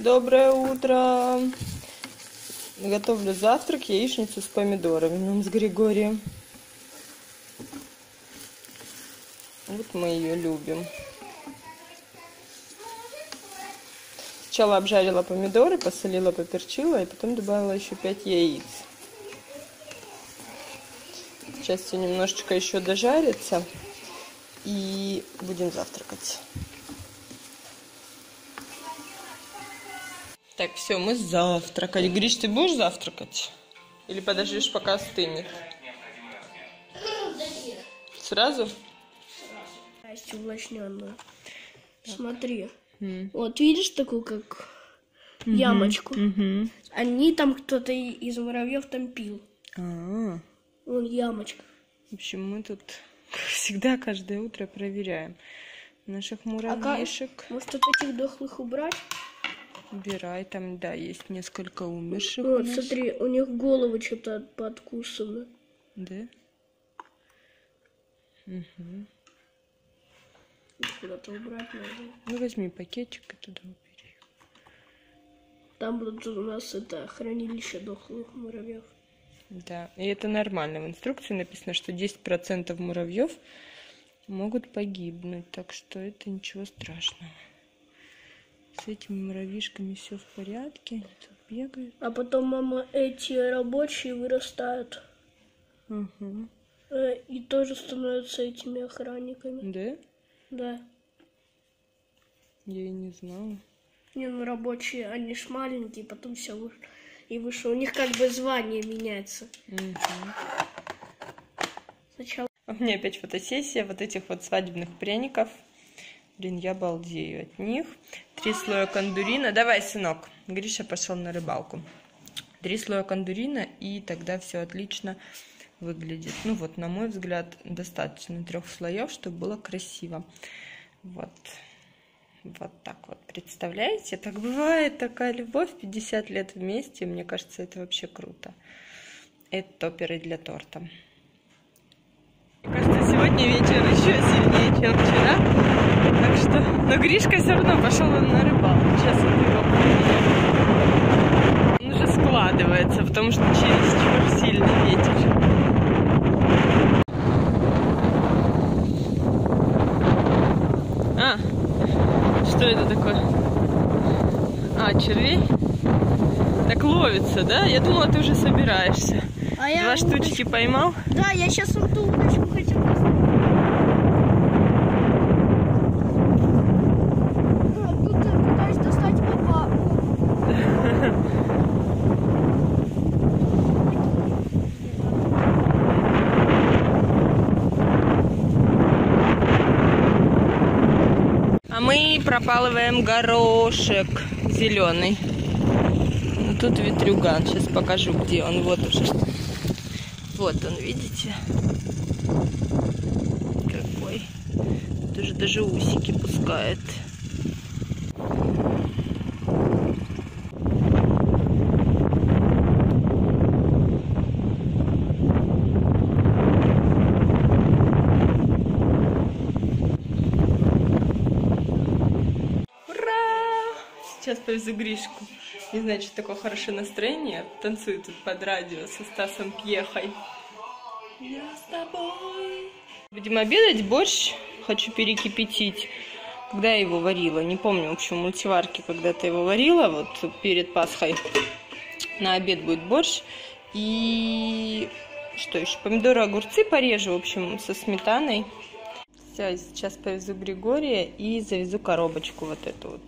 Доброе утро! Готовлю завтрак, яичницу с помидорами нам с Григорием. Вот мы ее любим. Сначала обжарила помидоры, посолила, поперчила, и потом добавила еще 5 яиц. Сейчас все немножечко еще дожарится, и будем завтракать. Так, все, мы завтракали. Гриш, ты будешь завтракать? Или подождешь, пока остынет? Сразу? Увлажненную. Смотри. Вот видишь такую, как ямочку? Они там, кто-то из муравьев там пил. Вон ямочка. В общем, мы тут всегда каждое утро проверяем наших муравьишек. Может, от этих дохлых убрать? Убирай, там, да, есть несколько умерших. Вот, смотри, у них головы что-то подкусаны. Да? Угу. Куда-то убрать надо. Ну, возьми пакетик и туда убери. Там будут у нас это хранилище дохлых муравьев. Да, и это нормально. В инструкции написано, что 10% муравьев могут погибнуть, так что это ничего страшного. С этими муравьишками все в порядке, они тут бегают. А потом, мама, эти рабочие вырастают. Угу. И тоже становятся этими охранниками. Да? Да. Я и не знала. Не, ну рабочие, они ж маленькие, потом все выше. У них как бы звание меняется. Угу. Сначала. У меня опять фотосессия вот этих вот свадебных пряников. Блин, я балдею от них. 3 слоя кондурина. Давай, сынок. Гриша пошел на рыбалку. 3 слоя кондурина, и тогда все отлично выглядит. Ну вот, на мой взгляд, достаточно 3 слоев, чтобы было красиво. Вот. Вот так вот. Представляете? Так бывает, такая любовь. 50 лет вместе. Мне кажется, это вообще круто. Это топеры для торта. Мне кажется, сегодня вечер еще сильнее, чем вчера. Так что... Но Гришка все равно пошел на рыбалку. Сейчас вот его проверим. Он уже складывается, потому что чересчур сильный ветер. Что это такое? Червей? Так ловится, да? Я думала, ты уже собираешься. 2 штучки поймал? Да, я сейчас вот ту удочку хотел поставить. Тут пытаюсь достать попа. А мы пропалываем горошек зеленый. Ну, тут ветрюган. Сейчас покажу, где он. Вот уже. Вот он, видите? Какой. Тут уже даже усики пускает. Сейчас повезу Гришку. Не знаю, что такое хорошее настроение. Танцую тут под радио со Стасом Пьехой. Я с тобой. Будем обедать. Борщ хочу перекипятить. Когда я его варила? Не помню, в общем, в мультиварке когда-то его варила. Вот перед Пасхой на обед будет борщ. И что еще? Помидоры, огурцы порежу, в общем, со сметаной. Все, сейчас повезу Григория и завезу коробочку вот эту вот.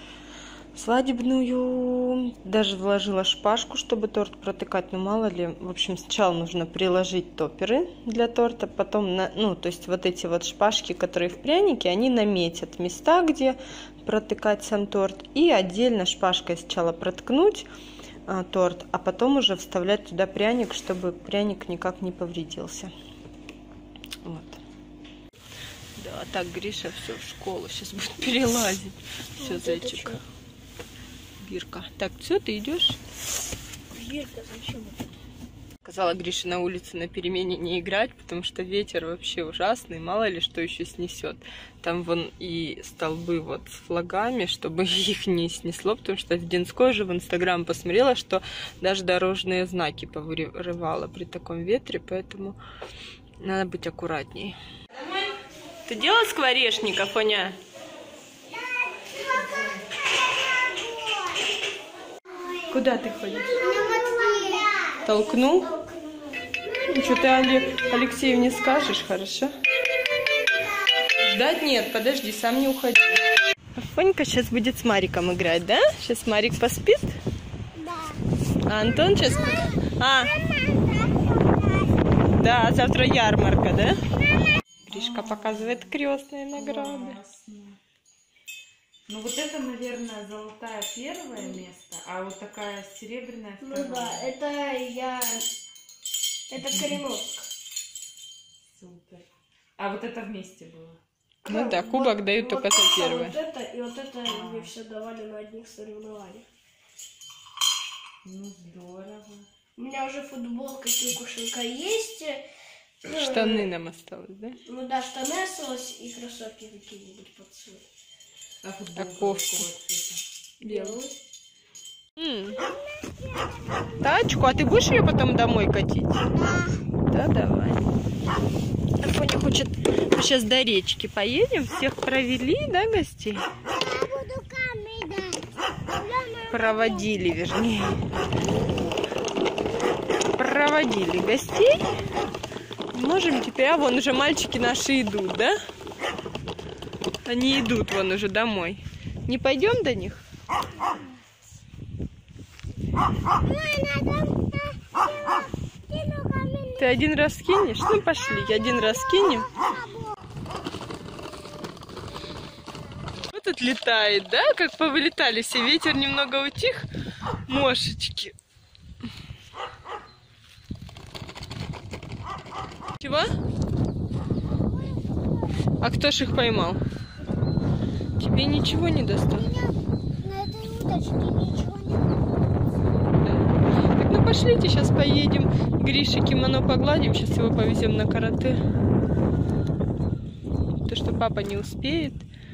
Свадебную. Даже вложила шпажку, чтобы торт протыкать, но мало ли. В общем, сначала нужно приложить топеры для торта, потом, то есть вот эти вот шпажки, которые в прянике, они наметят места, где протыкать сам торт, и отдельно шпажкой сначала проткнуть торт, а потом уже вставлять туда пряник, чтобы пряник никак не повредился. Вот. Да, так Гриша все в школу сейчас будет перелазить. Все, вот зайчик. Бирка. Так, все, ты идешь? Бирка, зачем это? сказала Грише на улице на перемене не играть, потому что ветер вообще ужасный, мало ли что еще снесет. Там вон и столбы вот с флагами, чтобы их не снесло, потому что в Одинской же в Инстаграм посмотрела, что даже дорожные знаки повырывало при таком ветре, поэтому надо быть аккуратней. Ты делала скворечника, Фоня? Куда ты ходишь? Толкнул? Ну, что ты Алексею не скажешь, хорошо? Ждать нет, подожди, сам не уходи. Фонька сейчас будет с Мариком играть, да? Сейчас Марик поспит? Да. А Антон сейчас... Да, завтра ярмарка, да? Гришка показывает крестные награды. Ну вот это, наверное, золотая первое место, а вот такая серебряная второе. Ну да, это Кореновск. Супер. А вот это вместе было? Ну да, кубок дают только за первое. Вот это и вот это мне все давали на одних соревнованиях. Ну здорово. У меня уже футболка Кукушенко есть. Штаны нам осталось, да? Ну да, штаны осталось и кроссовки какие-нибудь под цвет. А футболка кофту? какого цвета? Белый. Тачку, а ты будешь ее потом домой катить? Да, давай. Афоня хочет, мы сейчас до речки поедем, всех провели, да, гостей? Проводили, вернее. Проводили гостей. Можем теперь, а вон уже мальчики наши идут, да? Они идут вон уже домой. Не пойдем до них? Ты один раз кинешь? Ну пошли, один раз кинем. Вот тут летает, да? Как повылетали все, ветер немного утих. Мошечки. Чего? А кто ж их поймал? Тебе ничего не достал? На этой удочке ничего не Да. Так, ну пошлите, сейчас поедем. Грише кимоно погладим, сейчас его повезем на карате. То, что папа не успеет.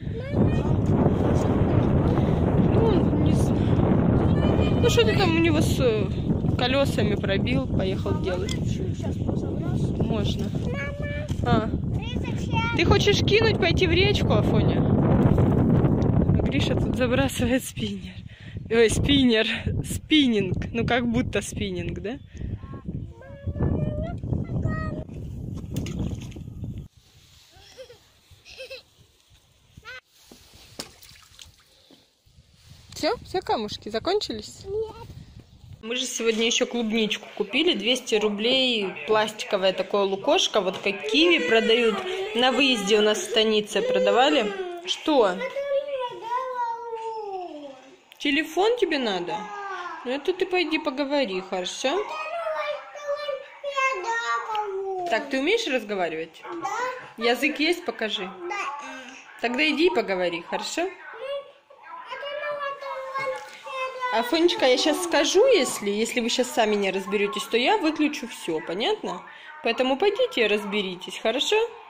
Ну, не знаю. Ну, что ты там у него с колесами пробил, поехал делать. Можно. А. Ты хочешь кинуть, пойти в речку, Афоня? Гриша тут забрасывает спиннер. Ой, спиннер. Спиннинг. Ну, как будто спиннинг, да? Все камушки закончились? Нет. Мы же сегодня еще клубничку купили. 200 рублей. Пластиковое такое лукошко. Вот как киви продают. На выезде у нас в станице продавали. Что? Телефон тебе надо? Ну это ты пойди поговори, хорошо? Так, ты умеешь разговаривать? Да. Язык есть? Покажи. Да. Тогда иди и поговори, хорошо? Афонечка, я сейчас скажу, если вы сейчас сами не разберетесь, то я выключу все, понятно? Поэтому пойдите и разберитесь, хорошо?